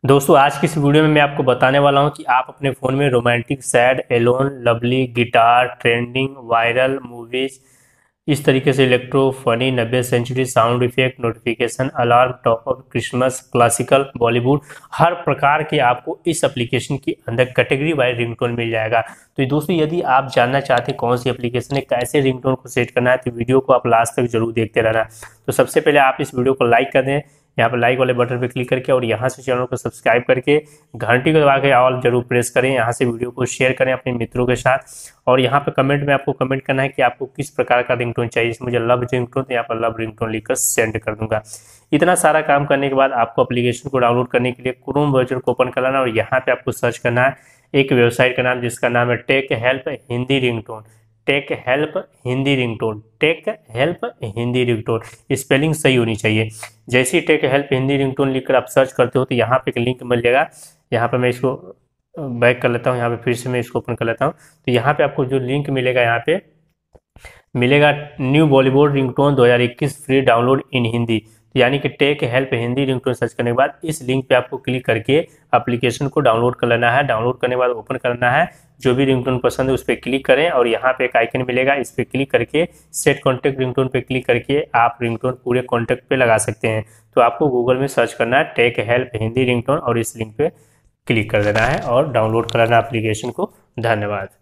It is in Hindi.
दोस्तों आज की इस वीडियो में मैं आपको बताने वाला हूं कि आप अपने फ़ोन में romantic, sad, alone, lovely, guitar, trending, viral, movies, इस तरीके से electro, funny, 90 century, sound effect, notification, alarm, top up, Christmas, classical, Bollywood, हर प्रकार के आपको इस एप्लीकेशन के अंदर कैटेगरी वाइज रिंगटोन मिल जाएगा। तो दोस्तों यदि आप जानना चाहते हैं कौन सी एप्लीकेशन है, कैसे रिंगटोन को सेट करना है, तो वीडियो को आप लास्ट तक जरूर देखते रहना। तो सबसे पहले आप इस वीडियो को लाइक कर दें, यहाँ पर लाइक वाले बटन पर क्लिक करके, और यहाँ से चैनल को सब्सक्राइब करके घंटी को दबा के ऑल जरूर प्रेस करें। यहाँ से वीडियो को शेयर करें अपने मित्रों के साथ, और यहाँ पे कमेंट में आपको कमेंट करना है कि आपको किस प्रकार का रिंगटोन चाहिए। मुझे लव रिंगटोन, तो यहाँ पर लव रिंगटोन लिखकर सेंड कर दूंगा। इतना सारा काम करने के बाद आपको एप्लीकेशन को डाउनलोड करने के लिए क्रोम ब्राउज़र को ओपन कर लेना, और यहाँ पे आपको सर्च करना है एक वेबसाइट का नाम, जिसका नाम है tech help Hindi ringtone. Tech help Hindi ringtone, tech help Hindi ringtone, spelling सही होनी चाहिए। जैसे ही टेक हेल्प हिंदी रिंगटोन लिखकर आप सर्च करते हो तो यहाँ पे एक लिंक मिल जाएगा। यहाँ पे मैं इसको बैक कर लेता हूँ, यहाँ पे फिर से मैं इसको ओपन कर लेता हूँ। तो यहाँ पे आपको जो लिंक मिलेगा, यहाँ पे मिलेगा new Bollywood ringtone 2021 free download in Hindi. तो यानी कि tech help Hindi ringtone search करने के बाद इस लिंक पे आपको क्लिक करके एप्लीकेशन को डाउनलोड कर लेना है। डाउनलोड करने के बाद ओपन करना है, जो भी रिंगटोन पसंद है उस पर क्लिक करें, और यहाँ पे एक आइकन मिलेगा, इस पर क्लिक करके सेट कॉन्टैक्ट रिंगटोन पे क्लिक करके आप रिंगटोन पूरे कॉन्टैक्ट पे लगा सकते हैं। तो आपको गूगल में सर्च करना है टेक हेल्प हिंदी रिंगटोन, और इस लिंक पे क्लिक कर देना है और डाउनलोड कराना एप्लीकेशन को। धन्यवाद।